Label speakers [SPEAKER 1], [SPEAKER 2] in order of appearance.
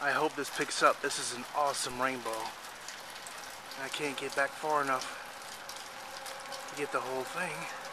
[SPEAKER 1] I hope this picks up. This is an awesome rainbow. I can't get back far enough to get the whole thing.